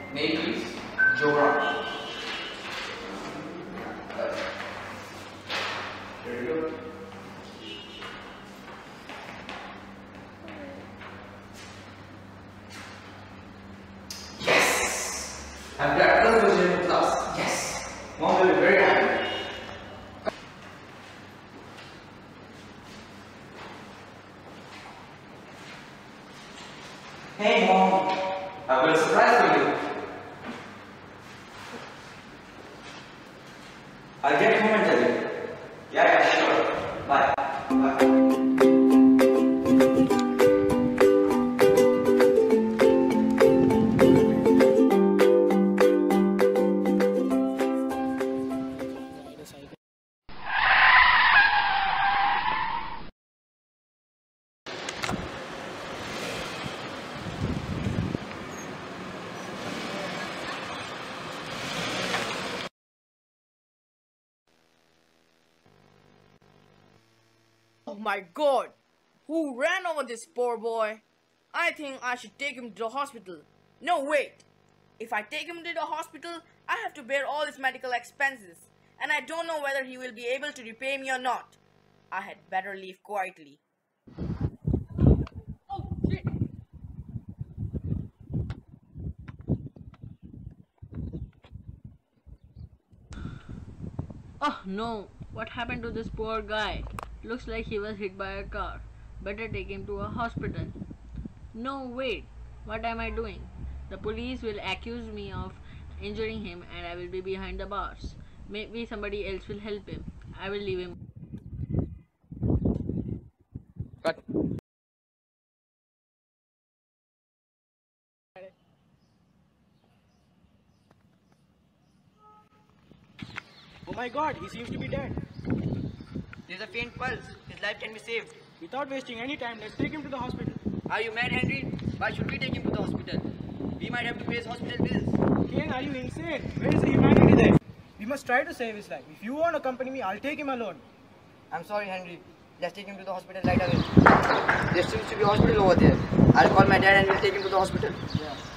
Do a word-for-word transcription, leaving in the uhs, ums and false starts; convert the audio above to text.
Macky's Jeromy. There you go. Yes! I'm glad all those in class. Yes! Mom will be very happy. Hey Mom, I've got a surprise for you. I'll get home and tell you. Yeah, yeah, sure. Bye. Bye. Oh my god! Who ran over this poor boy? I think I should take him to the hospital. No, wait! If I take him to the hospital, I have to bear all his medical expenses. And I don't know whether he will be able to repay me or not. I had better leave quietly. Oh, shit! Oh no, what happened to this poor guy? Looks like he was hit by a car. Better take him to a hospital. No, wait, what am I doing? The police will accuse me of injuring him and I will be behind the bars. Maybe somebody else will help him. I will leave him. Cut. Oh my god, he seems to be dead. There's a faint pulse. His life can be saved. Without wasting any time, let's take him to the hospital. Are you mad, Henry? Why should we take him to the hospital? We might have to pay his hospital bills. Ken, are you insane? Where is the humanity there? We must try to save his life. If you want to accompany me, I'll take him alone. I'm sorry, Henry. Let's take him to the hospital right away. There seems to be a hospital over there. I'll call my dad and we'll take him to the hospital. Yeah.